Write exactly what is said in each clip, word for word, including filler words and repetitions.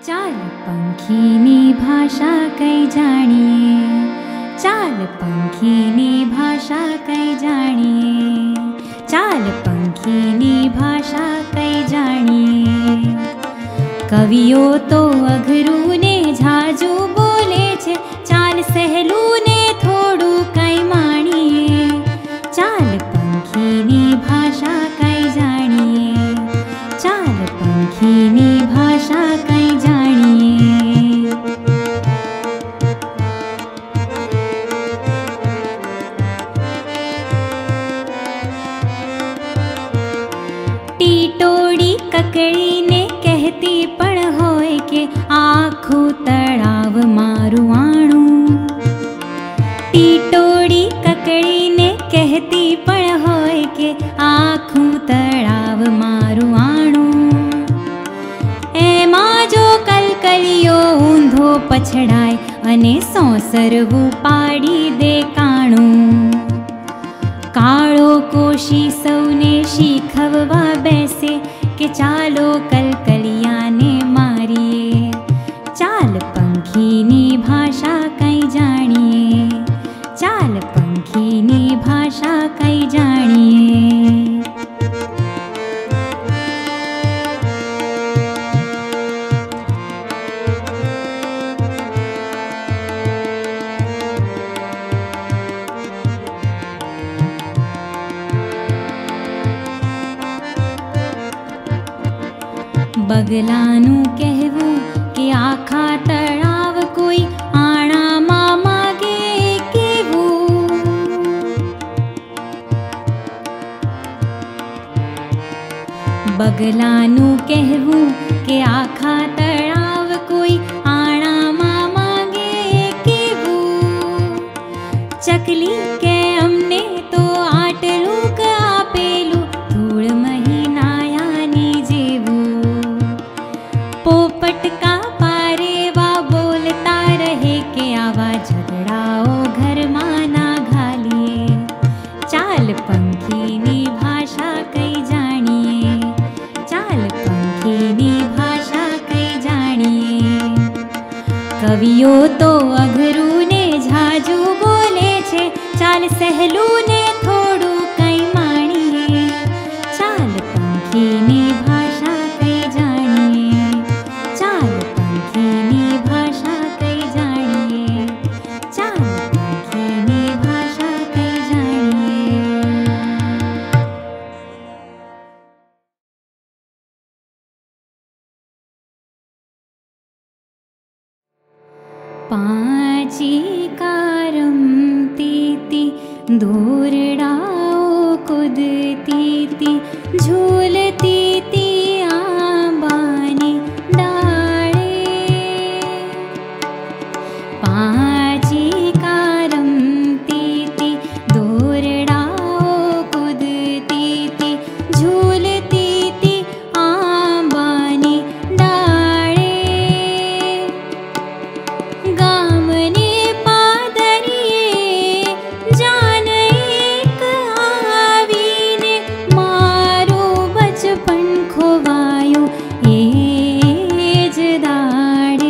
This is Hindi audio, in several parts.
चाल पंखीनी भाषा कई जानिए, चाल पंखीनी भाषा कई जानिए, चाल पंखीनी भाषा कई जानिए। कवियो तो अघरू ने झाजू बोले छे, चाल सहेलू ने थोड़ू कई माणिए। चाल पंखीनी भाषा कई जानिए, चाल पंखीनी भाषा कई जानिए। टीटोड़ी ककड़ी ने कहती पण होय के आखू तड़ाव मारू आणू। टीटोड़ी ककड़ी ने कहती पण होय के आखू तड़ाव मारू आणू। एमा जो कलकलियो ऊंधो पछड़ाय अने सोसरवू पाड़ी दे काणू। काळो कोशी सौने शीखववा बैसे के चालो कलकलियाने मारिए। चाल पंखीनी भाषा कई जानिए, चाल पंखीनी भाषा कई जानिए। बगलानु कहवू कि आखा तड़ाव कोई आना मामा गे केवू। बगलानु कहवू कि आखा तड़ाव कोई आना मामा गे केवू। चकली के अमने तो आटलू का आपेलू धूड़ महीना यानी जेवू। पोपट का पारेवा बोलता रहे के आवा झगड़ाओ घर माना घालिए। चाल पंखीनी भाषा कई जानिए, चाल पंखीनी भाषा कई जानिए। कवियो तो अघरू ने झाजू बोले छे, चाल सहेलू ने थोड़ू कई माणिए। चाल पंखीनी भाषा कई जानिए, चाल पंखीनी भाषा कई जानिए, चाल पंखीनी भाषा कई जानिए। पांची कारम तीती दूरड़ाओ कुदती ती झूलती ती आंबानी डाले। पांची कारम तीती दूरड़ाओ कुदती ती झूलती ती आंबानी डाले। गामने पादरिये जान एक आवीने मारो बचपन खोवायो एज दाड़े।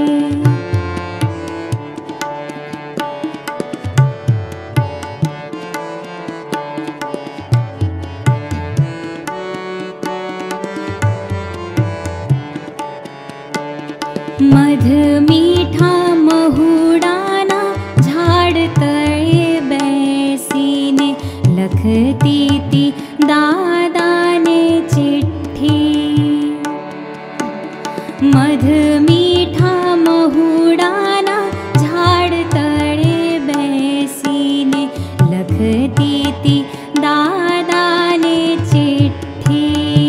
मध मीठा महुडाना झाड़ तळे बैसीने लखती ती दादा ने चिट्ठी। मध मीठा महुडाना झाड़ तळे बैसीने लखती ती दादा ने चिट्ठी।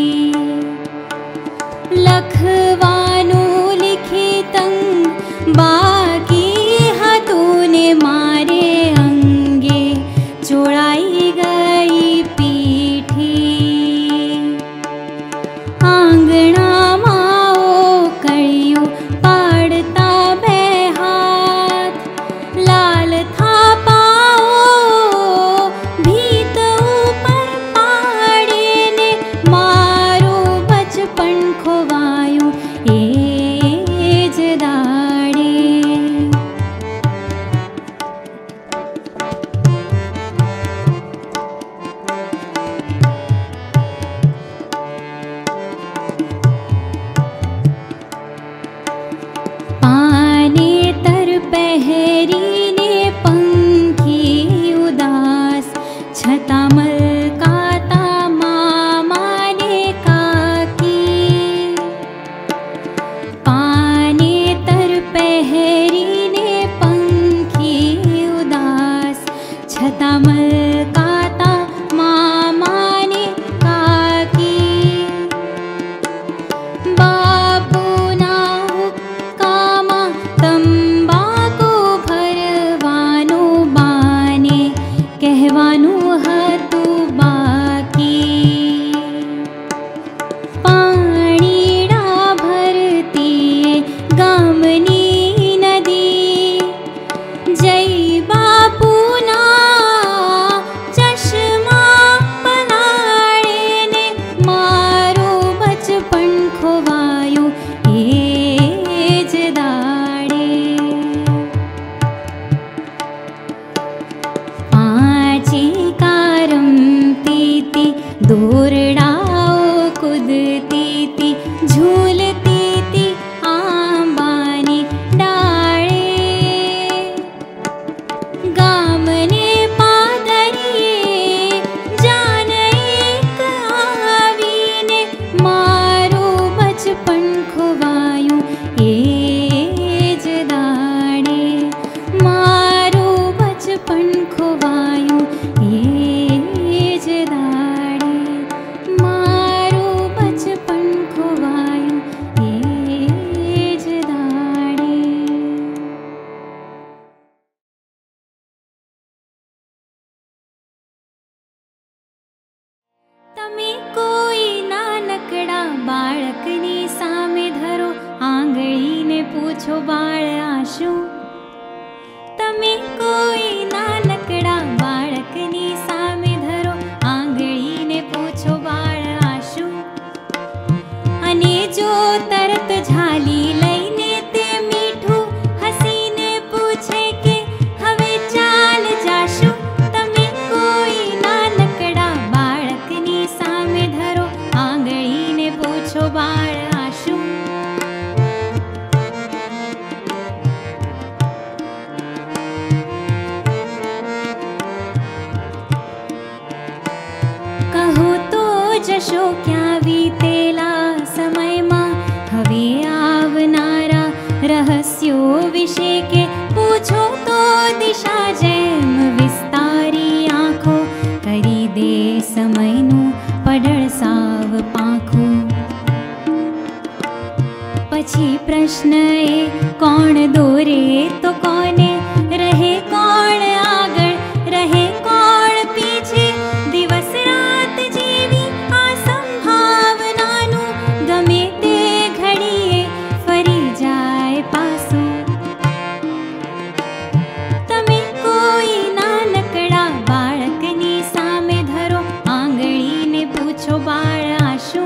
लखवानु लिखितं बाकी हाथोने मारे अंगे चोड़ाई गई पीठी। आंगणा माओ कळियो पूछो बाळ आशु तमे कोई नानकड़ा बाळकनी सामे धरो आंगळीने पूछो बाळ आशु अने जो तरत झाली लईने ते मीठू हसीने पूछे के हवे चाल जाशु तमे कोई नानकड़ा बाळकनी सामे धरो आंगळीने पूछो बाळ आशु कहो तो जशो क्या वीतेला समय में हवे आवनारा रहस्यो विषे के पूछो तो दिशा जेम विस्तारी आँखो करी दे समयनु पडळ साव पाखो पछी प्रश्न ए कौन दोरे तो कोने रहे कौन आगळ रहे कौन पीछे दिवस रात जीवी आ संभावनानु गमे ते घड़ीए फरी जाए पासो तमे कोई नानकड़ा बाळकनी सामे धरो आंगळीने पूछो बाळ आशु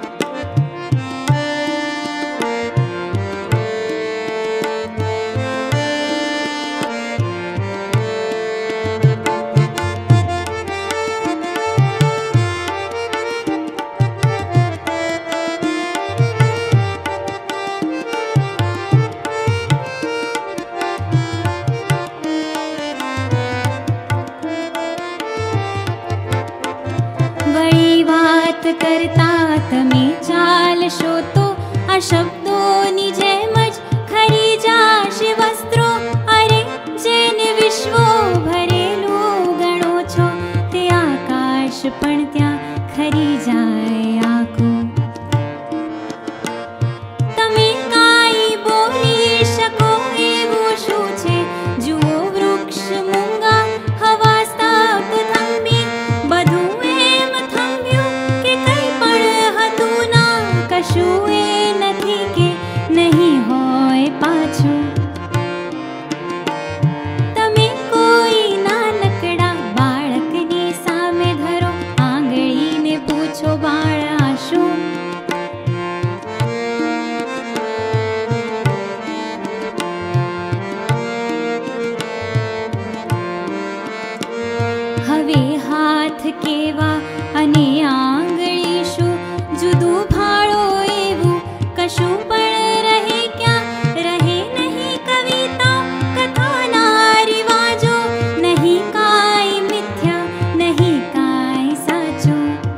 वही बात करता तमे चालशो तो आ शब्दोनी जेम ज खरी जाशे वस्त्रो अरे जेने विश्वो भरेलो गणो छो ते आकाश पण त्या खरी जाए आखो तमे काई बोली शको एवुं शू छे जुओ वृक्ष मूंगा हवा स्ताप थंबी बधुं एम थंब्युं के कई पण हतुं ना कशुं ए नथी के नहीं होय पाछुं तमे कोई नानकड़ा बाळकनी सामे धरो आंगळीने पूछो बाळ आशु हवे हाथ केवा अने आंगળી शू जुदू भाड़ो एवं कशु पण रहे क्या रहे नहीं कविता कथा ना रिवाजो नहीं काई मिथ्या नहीं काई साचो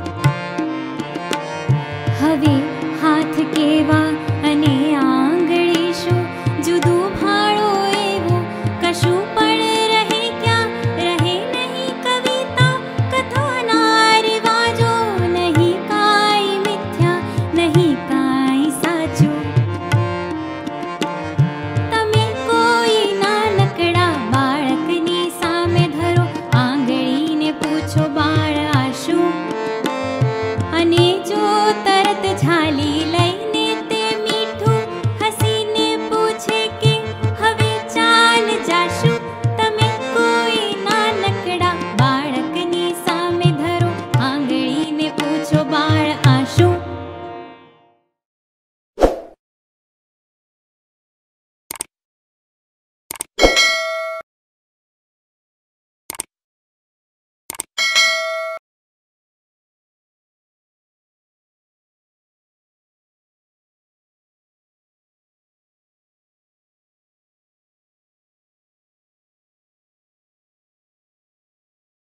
हवे हाथ केवा अने आंगળી शू जुदू भाड़ो एवं कशु पण रहे क्या रहे नहीं कविता कथा ना रिवाजो नहीं काई मिथ्या नहीं काई साचो तमे कोई नानकड़ा बाळकनी सामे धरो आंगळीने पूछो बाळ आशु अने जो तरत झाली